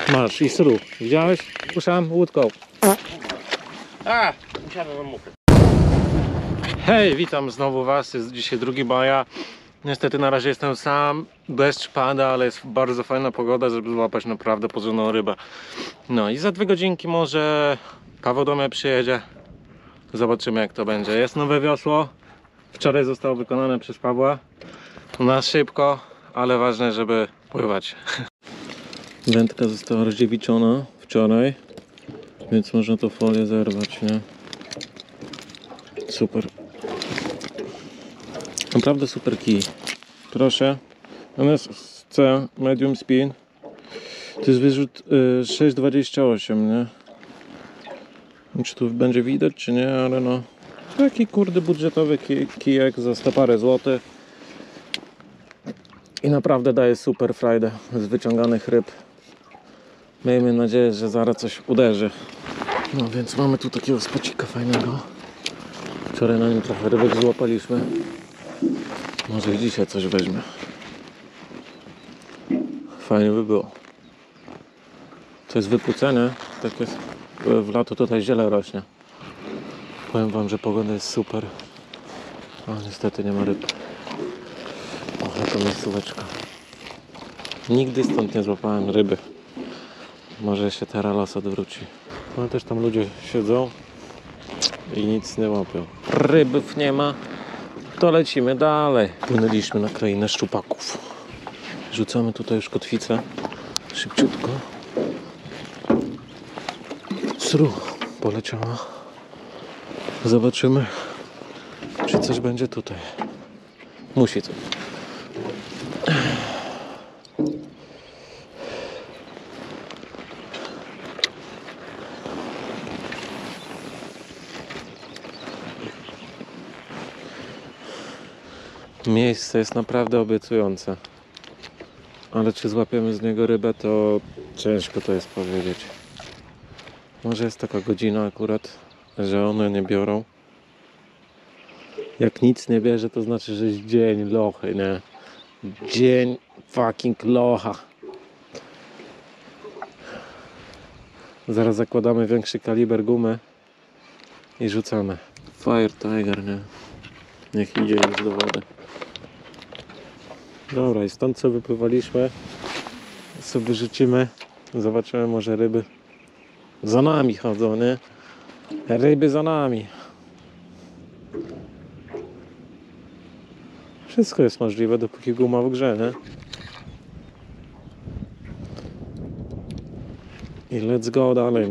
Masz i sru. Widziałeś? Puszczam łódką. Usiadłem na mokry. Hej, witam znowu was. Jest dzisiaj 2 maja. Niestety na razie jestem sam. Deszcz pada, ale jest bardzo fajna pogoda, żeby złapać naprawdę porządną rybę. No i za 2 godzinki może Paweł do mnie przyjedzie. Zobaczymy, jak to będzie. Jest nowe wiosło. Wczoraj zostało wykonane przez Pawła. Na szybko, ale ważne, żeby pływać. Wędka została rozdziewiczona wczoraj, więc można to folię zerwać, nie? Super. Naprawdę super kij. Proszę. NSC Medium Spin. To jest wyrzut 6,28, nie? Nie wiem, czy tu będzie widać, czy nie, ale no. Taki kurde budżetowy kijek za 100 parę złotych. I naprawdę daje super frajdę z wyciąganych ryb. Miejmy nadzieję, że zaraz coś uderzy. No więc mamy tu takiego spocika fajnego. Wczoraj na nim trochę rybek złapaliśmy. Może i dzisiaj coś weźmie. Fajnie by było. To jest wypłucenie. Tak jest. W lato tutaj ziele rośnie. Powiem wam, że pogoda jest super. A niestety nie ma ryb. Ale to miejscóweczka. Nigdy stąd nie złapałem ryby. Może się teraz los odwróci. No też tam ludzie siedzą i nic nie łapią. Rybów nie ma, to lecimy dalej. Płynęliśmy na krainę szczupaków. Rzucamy tutaj już kotwicę. Szybciutko. Sru poleciała. Zobaczymy, czy coś będzie tutaj. Musi coś. Miejsce jest naprawdę obiecujące. Ale czy złapiemy z niego rybę, to ciężko to jest powiedzieć. Może jest taka godzina akurat, że one nie biorą. Jak nic nie bierze, to znaczy, że jest dzień lochy, nie? Dzień fucking locha. Zaraz zakładamy większy kaliber gumy i rzucamy. Fire Tiger, nie? Niech idzie już do wody. Dobra, i stąd co wypływaliśmy, sobie rzucimy, zobaczymy, może ryby za nami chodzą, nie? Ryby za nami. Wszystko jest możliwe, dopóki guma w grze, nie? I let's go dalej.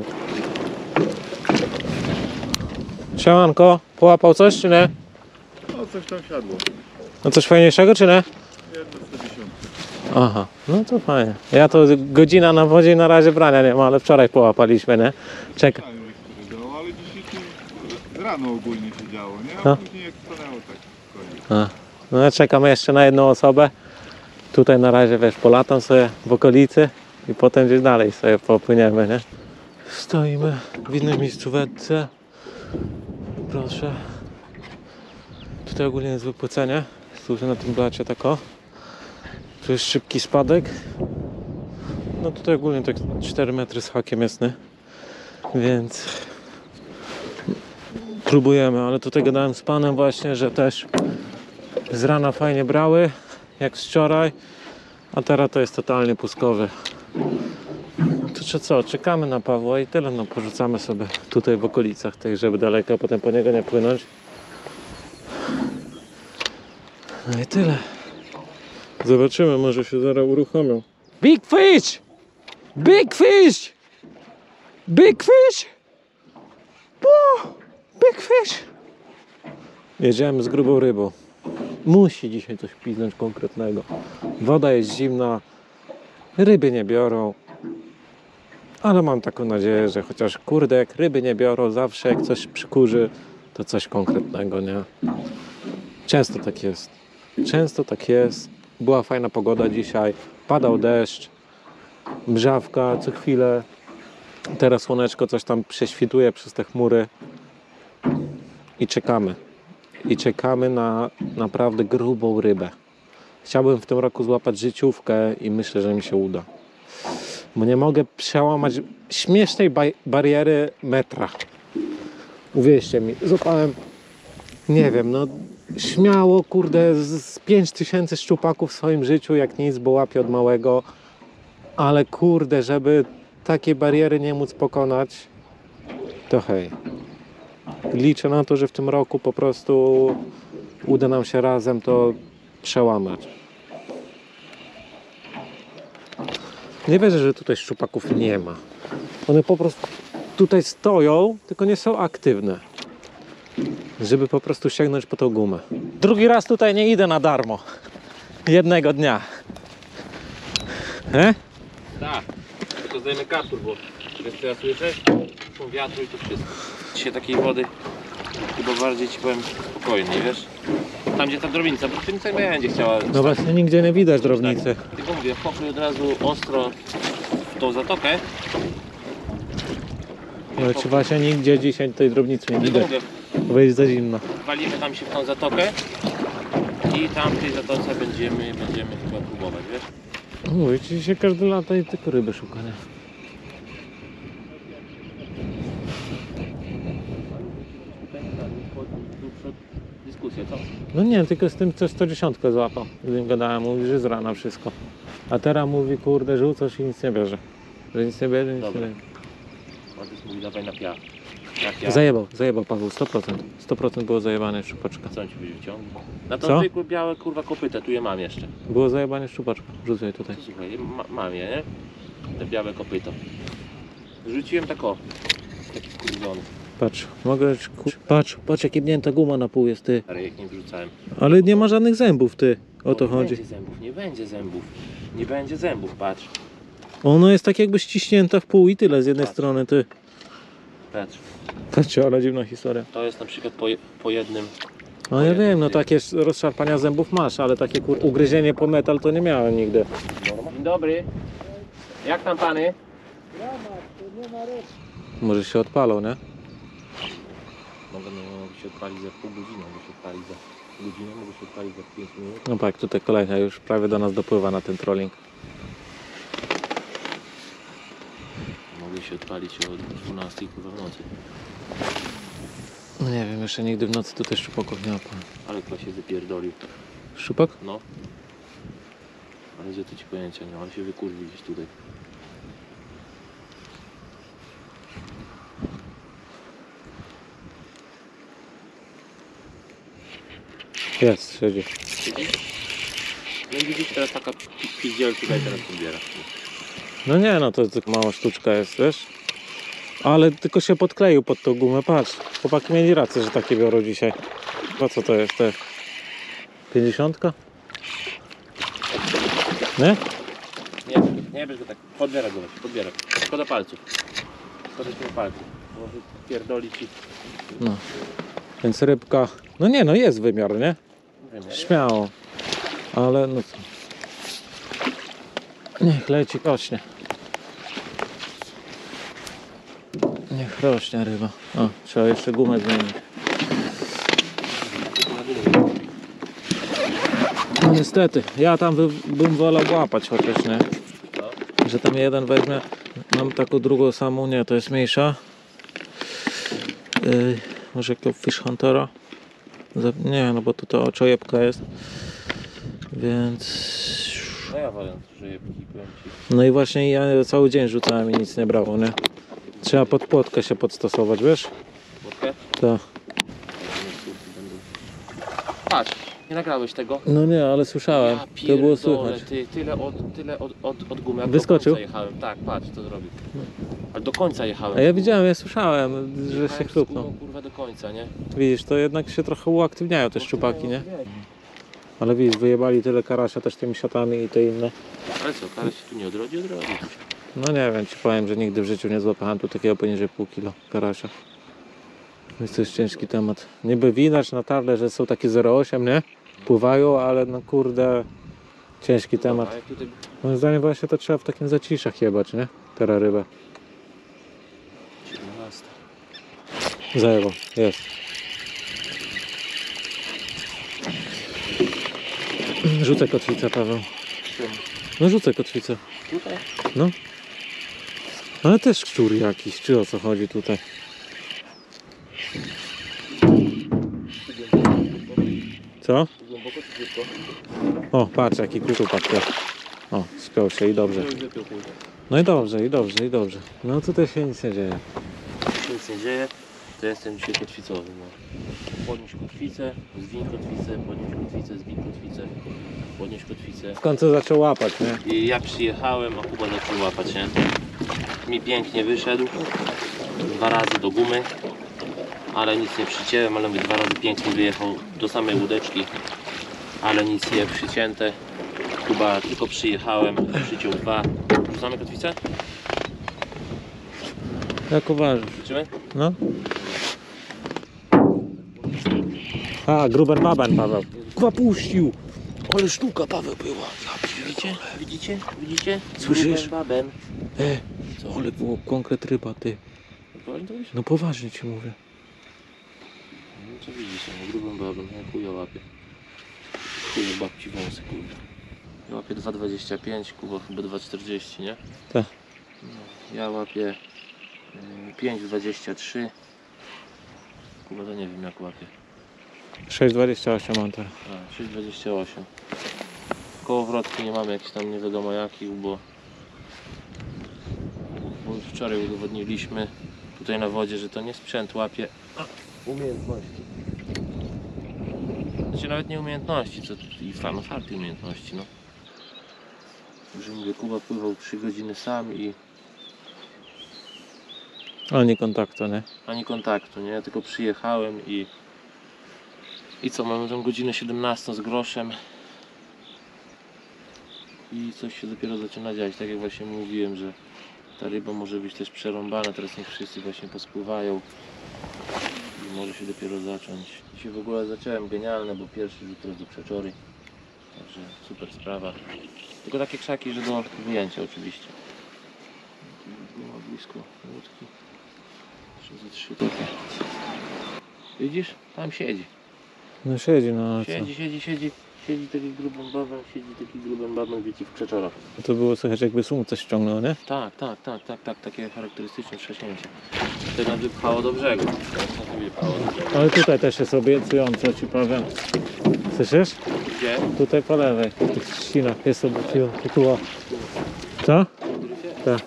Siemanko, połapał coś, czy nie? No coś tam siadło. No coś fajniejszego, czy nie? 1,150. Aha, no to fajnie. Ja to godzina na wodzie na razie brania nie ma, ale wczoraj połapaliśmy, nie? Czekaj. Ale dzisiaj tu rano ogólnie się działo, nie? A No. później jak stanęło tak koniec. No ja czekam jeszcze na jedną osobę. Tutaj na razie, wiesz, polatam sobie w okolicy i potem gdzieś dalej sobie popłyniemy, nie? Stoimy w innej miejscówce. Proszę. Tutaj ogólnie jest wypłycenie. Tu na tym blacie tako. Tu jest szybki spadek. No tutaj ogólnie tak 4 metry z hakiem jest, nie? Więc próbujemy, ale tutaj gadałem z panem właśnie, że też z rana fajnie brały, jak z wczoraj, a teraz to jest totalnie puskowy. To czy co, czekamy na Pawła i tyle, no porzucamy sobie tutaj w okolicach tej, żeby daleko, potem po niego nie płynąć. No i tyle. Zobaczymy, może się zaraz uruchomią. Big fish! Big fish! Big fish! Oh, big fish! Jedziemy z grubą rybą. Musi dzisiaj coś piznąć konkretnego. Woda jest zimna, ryby nie biorą. Ale mam taką nadzieję, że chociaż kurde, jak ryby nie biorą, zawsze jak coś przykurzy, to coś konkretnego, nie? Często tak jest. Często tak jest. Była fajna pogoda dzisiaj, padał deszcz, mrzawka co chwilę. Teraz słoneczko coś tam prześwituje przez te chmury. I czekamy. I czekamy na naprawdę grubą rybę. Chciałbym w tym roku złapać życiówkę i myślę, że mi się uda. Bo nie mogę przełamać śmiesznej bariery metra. Uwierzcie mi, złapałem, nie wiem, no śmiało, kurde, z 5000 szczupaków w swoim życiu, jak nic, bo łapię od małego. Ale kurde, żeby takiej bariery nie móc pokonać, to hej. Liczę na to, że w tym roku po prostu uda nam się razem to przełamać. Nie wierzę, że tutaj szczupaków nie ma. One po prostu tutaj stoją, tylko nie są aktywne. Żeby po prostu sięgnąć po tą gumę. Drugi raz tutaj nie idę na darmo. Jednego dnia. Tak, tylko zdajemy kaptur, bo wiesz co ja słyszę? Są wiatru i to wszystko. Dzisiaj takiej wody chyba bardziej ci powiem spokojnej, wiesz? Tam gdzie ta drobnica, bo tym nie będzie chciała. No właśnie nigdzie nie widać drobnicy. Tylko mówię, wpokój od razu ostro w tą zatokę. No ci właśnie nigdzie dzisiaj tej drobnicy nie Tylko widać. mówię, Bo jest za zimno. walimy tam się w tą zatokę i tam w tej zatoce będziemy chyba próbować, wiesz? Mówię ci się każdy lata i tylko ryby szuka, nie? Dyskusja, co? No nie, tylko z tym co 110 złapał. Z nim gadałem, mówi, że z rana wszystko. A teraz mówi, kurde, rzucasz i nic nie bierze. Że nic nie bierze, nic Dobra. nie bierze. Matys mówi, dawaj na piach. Zajebał Paweł, 100%. 100% było zajebane szczupaczka. Co on ci byś wyciągnął? Na to Co? zwykłe białe kurwa kopyte, tu je mam jeszcze. Było zajebane szczupaczka. Rzucaj tutaj. To słuchaj, mam je, nie? Te białe kopyto. Rzuciłem tak o. Taki skurwiony. Patrz, mogę... Patrz jak jebnięta guma na pół jest, ty. Ale jak nie wrzucałem. Ale nie ma żadnych zębów, ty. O to nie chodzi. Będzie zębów, nie będzie zębów. Nie będzie zębów, patrz. Ono jest tak jakby ściśnięta w pół i tyle z jednej Patrz. strony, ty. Patrz. Patrzcie, ale dziwna historia. To jest na przykład po jednym. No ja wiem, no takie rozszarpania zębów masz, ale takie ugryzienie po metal to nie miałem nigdy. Dzień dobry. Jak tam pany? Może się odpalą, nie? Mogę się odpalić za pół godziny, mogę się odpalić za godzinę, mogę się odpalić za 5 minut. No tak, tutaj kolejna już prawie do nas dopływa na ten trolling. Mogę się odpalić o 12 kurwa w nocy. No nie wiem, jeszcze nigdy w nocy tutaj szczupaków nie łapałem. Ale kto się wypierdolił. Szczupak? No. Ale gdzie to ci pojęcia nie ma, ale się wykurwi gdzieś tutaj. Jest, siedzi. No i widzisz, teraz taka pizdziel tutaj teraz pobiera. No nie, no to tylko mała sztuczka jest, wiesz? Ale tylko się podkleił pod tą gumę, patrz. Chłopaki mieli rację, że takie biorą dzisiaj. Po co to jest? To jest 50? Nie? Nie bierz go tak, podbiera go, podbiera. Szkoda palców. Szkoda ci palców. Może pierdoli ci. No. Więc rybka... No nie, no jest wymiar, nie? Nie wiem, nie? Śmiało. Ale no co? Niech leci, rośnie. Niech rośnie ryba. O, trzeba jeszcze gumę zmienić. No niestety, ja tam bym wolał łapać chociaż, nie? Że tam jeden weźmie. Mam taką drugą samą, nie, to jest mniejsza. Może jakiego Fish Huntera? Nie, no bo to oczojebka jest. Więc... No ja wolę, że je powiem ci. No i właśnie ja cały dzień rzucałem i nic nie brało, nie? Trzeba pod płotkę się podstosować, wiesz? Wódkę? To. Patrz, nie nagrałeś tego? No nie, ale słyszałem. Ja To było pierdolę, słychać. ty, tyle od gumy. Jak Wyskoczył? Do końca jechałem. Tak, patrz co zrobił. Ale do końca jechałem. A ja widziałem, ja słyszałem, że Jechałem się z gumą, chrupnął. kurwa do końca, nie? Widzisz, to jednak się trochę uaktywniają te szczupaki, nie? Ale widzisz, wyjebali tyle karasia też tymi siatami i te inne. Ale co, kara się tu nie odrodzi? Odrodzi. No nie wiem, ci powiem, że nigdy w życiu nie złapałem tu takiego poniżej pół kilo karasia. Więc to jest ciężki temat. Niby widać na table, że są takie 0,8, nie? Pływają, ale no kurde, ciężki A temat. jak tutaj... Moim zdaniem właśnie to trzeba w takim zaciszach jebać, nie? Teraz rybę. 17. Zajebał, jest. Rzucę kotwicę, Paweł. Czemu? No rzucę kotwicę. Tutaj? No. Ale też szczur jakiś, czy o co chodzi tutaj? Co? Głęboko czy szybko? O, patrz jaki kutupak też. O, spiął się i dobrze. No i dobrze, i dobrze, i dobrze. No tutaj się nic nie dzieje. Nic nie dzieje, to jestem dzisiaj kotwicowy. No. Podnieś kotwicę, zwiń kotwicę, podnieś kotwicę, zwiń kotwicę, podnieś kotwicę. W końcu zaczął łapać, nie? I ja przyjechałem, a Kuba zaczął łapać, nie? Mi pięknie wyszedł. 2 razy do gumy, ale nic nie przycięłem, ale mówię, 2 razy pięknie wyjechał do samej łódeczki, ale nic nie przycięte. Kuba tylko przyjechałem, przyciął 2. Rzucamy kotwicę? Jak uważasz? Rzucimy? No. A, gruben baben Paweł. Kuba puścił. Ale sztuka Paweł była. Widzicie? Widzicie? Widzicie? Słyszysz? Baben. Co? Ale było konkret ryba, ty. No poważnie ci mówię. No co widzicie, no grubym babem, ja chuja łapię. Chuja babci wąsy, kurde. Ja łapię 2,25, Kuba chyba 2,40, nie? Tak. No, ja łapię 5,23. Kuba to nie wiem jak łapię. 6,28 mam teraz. A, 6,28. Kołowrotki nie mamy jakichś tam nie wiadomo jakich, bo już wczoraj udowodniliśmy tutaj na wodzie, że to nie sprzęt łapie, a umiejętności. Znaczy nawet nie umiejętności, co i farty umiejętności, no. Że mówię, Kuba pływał 3 godziny sam i Ale nie kontaktu, nie? ani kontaktu, nie? Ja tylko przyjechałem i co, mamy tą godzinę 17 z groszem i coś się dopiero zaczyna dziać, tak jak właśnie mówiłem, że ta ryba może być też przerąbana, teraz niech wszyscy właśnie pospływają i może się dopiero zacząć. Dzisiaj w ogóle zacząłem genialne, bo pierwszy rzut jest do przeczory, także super sprawa. Tylko takie krzaki, że do wyjęcia oczywiście. Nie ma blisko łódki. Jeszcze ze 3 takie. Widzisz? Tam siedzi. No siedzi, no ale co? Siedzi taki grubym babem, wiecie, w przeczorach. To było słychać jakby słońce ściągnął, nie? Tak, takie charakterystyczne trzaśnięcie. Wtedy nas wypchało do brzegu. Teraz nas nie wypchało do brzegu. Ale tutaj też jest obiecująco, ci powiem. Słyszysz? Gdzie? Tutaj po lewej, w tych ścinach jest obiecująco. Tu o. Co? Tak.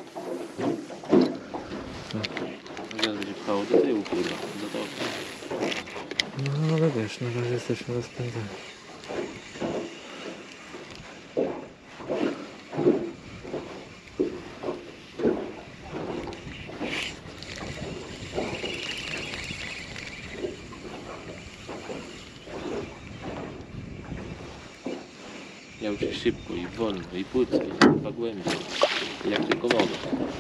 Teraz będzie pchało do tyłu, kurwa. Do tego. No ale wiesz, na razie jesteśmy rozpędzeni. Ja uczę szybko i wolno, i płytko, i chyba głębiej. Jak tylko mogę.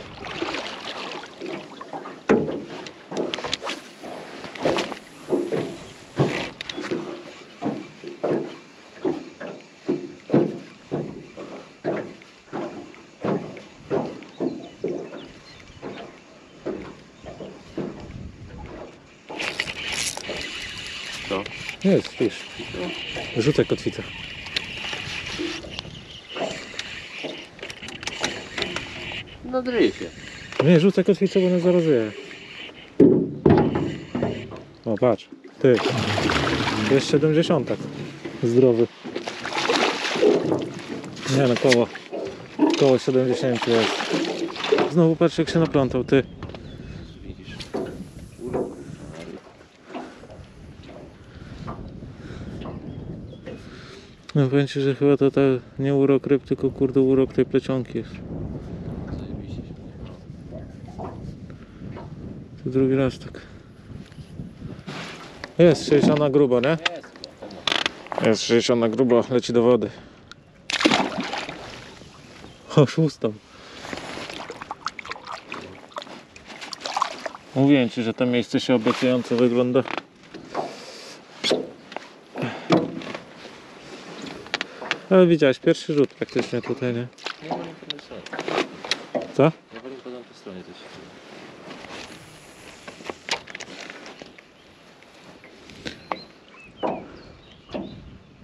Co? Jest, fisz. Rzucaj kotwicę. Na dryfie. Nie, rzucaj kotwicę, bo nas zarozuje. O, patrz. Ty. Jest 70. Zdrowy. Nie no, koło 70 jest. Znowu patrz jak się naplątał, ty. Widzisz. No powiem ci, że chyba to nie urok ryb, tylko kurde urok tej plecionki jest. Zajebiście się. To drugi raz tak. Jest 60 na grubo, nie? Jest 60 na grubo, leci do wody. Oszustał. Mówiłem ci, że to miejsce się obiecująco wygląda. Ale widziałeś, pierwszy rzut praktycznie tutaj, nie? Ja wolę po tej stronie. Co? Ja wolę po tej stronie też.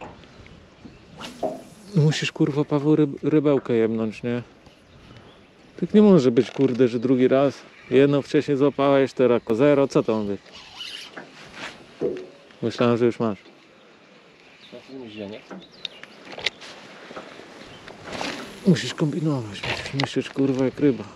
Musisz kurwa Paweł rybełkę jebnąć, nie? Tak nie może być, kurde, że drugi raz. Jedno wcześniej złapałeś, teraz zero. Co to ma być? Myślałem, że już masz. Ja nie chcę. Musisz kombinować, musisz myśleć, kurwa, jak ryba.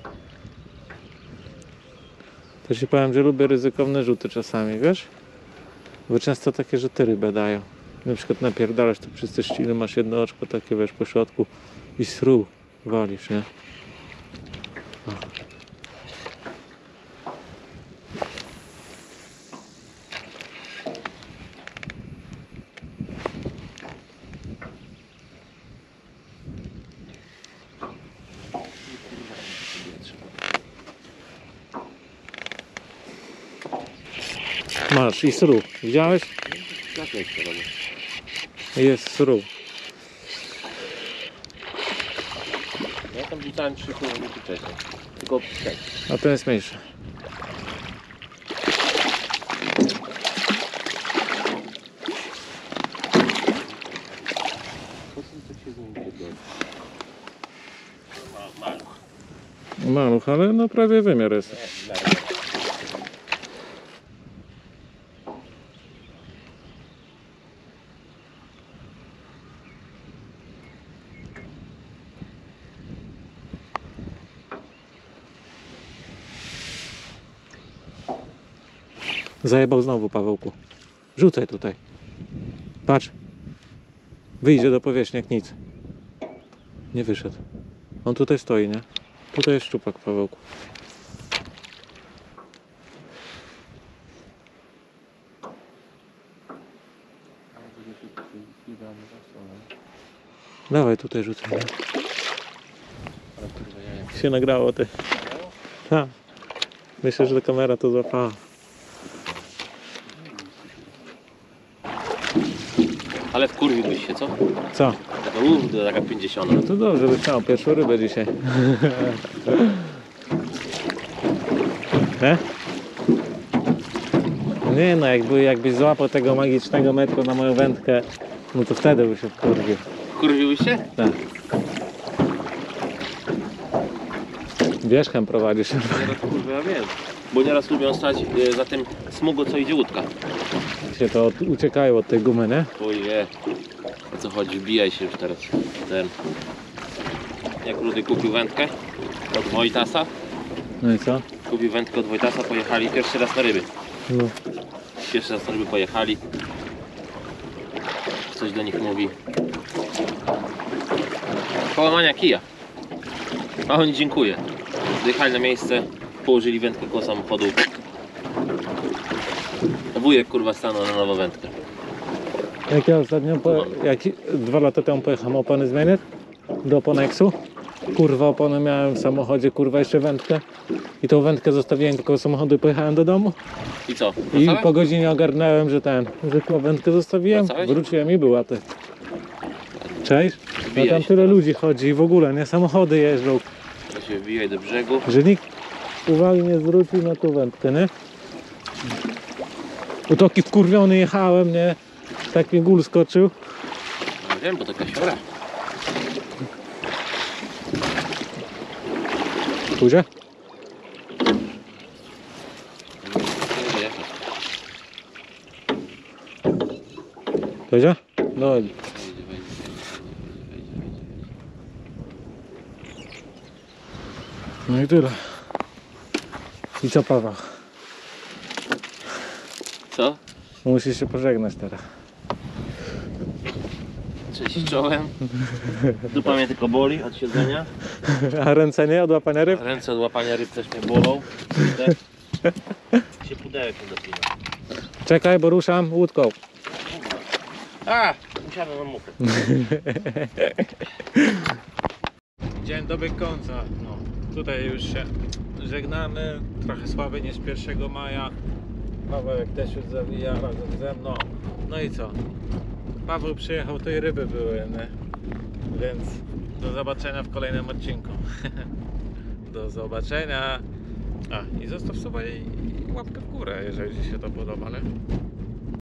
To ci powiem, że lubię ryzykowne rzuty czasami, wiesz? Bo często takie rzuty rybę dają. Na przykład napierdalasz to przez te ściny, masz jedno oczko takie, wiesz, po środku i sru walisz, nie? O. Masz i sru. Widziałeś? Jak nie chcę robić. Jest sru. Ja tam rzucałem 3 km wcześniej. Tylko tak. A ten jest mniejszy. Po co tak się z nim pierdoli? Maluch. Maluch, ale no prawie wymiar jest. Zajebał znowu, Pawełku. Rzucaj tutaj. Patrz. Wyjdzie do powierzchni jak nic. Nie wyszedł. On tutaj stoi, nie? Tutaj jest szczupak, Pawełku. Dawaj tutaj rzucaj, nie? Ale kurwa, ja nie. Się nagrało, ty. Ha. Myślę, że ta kamera to złapała. Ale wkurwiłbyś się, co? Co? Taka 50. No to dobrze, byś miał pierwszą rybę dzisiaj. Nie? Nie no, jakbyś złapał tego magicznego metru na moją wędkę, no to wtedy by się wkurwił. Wkurwiłbyś się? Tak. Wierzchem prowadzisz. Nieraz kurwa ja wiem. Bo nieraz lubią stać za tym smugu, co idzie łódka. Się to uciekają od tej gumy, nie? Oje. O co chodzi? Wbijaj się już teraz. Ten. Jak Rudy kupił wędkę od Wojtasa. No i co? Kupił wędkę od Wojtasa, pojechali pierwszy raz na ryby. No. Pierwszy raz na ryby pojechali. Coś do nich mówi. Połamania kija. A oni dziękuję. Dojechali na miejsce, położyli wędkę koło samochodu. Wujek kurwa stanął na nową wędkę. Jak ja ostatnio, 2 lata temu pojechałem opony zmieniać do Ponexu. Kurwa, opony miałem w samochodzie, kurwa, jeszcze wędkę. I tą wędkę zostawiłem koło samochodu i pojechałem do domu. I co? I Wracałeś? po godzinie ogarnąłem, że tą wędkę zostawiłem. Wracałeś? Wróciłem i była ty. Cześć? No Wbijaj tam się tyle teraz. ludzi chodzi i w ogóle, nie? Samochody jeżdżą. To się wbijaj do brzegu. Że nikt uwagi nie zwrócił na tą wędkę, nie? U taki wkurwiony jechałem, nie? Tak mi gól skoczył. No wiem, bo to kasiora. Pójdzie? Pójdzie? No. No i tyle. I co, Paweł? Co? Musisz się pożegnać teraz. Cześć czołem. Dupa mnie tylko boli od siedzenia. A ręce nie od łapania ryb? Ręce od łapania ryb też mnie bolą. Kurde. Się pudełek nie dopina. Czekaj, bo ruszam łódką. A! Musiałem na muchę. Dzień dobiegł końca. No, tutaj już się żegnamy. Trochę słabiej niż 1 maja. Pawełek też już zawija razem ze mną. No i co? Paweł przyjechał, to i ryby były, nie? Więc do zobaczenia w kolejnym odcinku. Do zobaczenia. A, i zostaw sobie łapkę w górę, jeżeli Ci się to podoba, nie?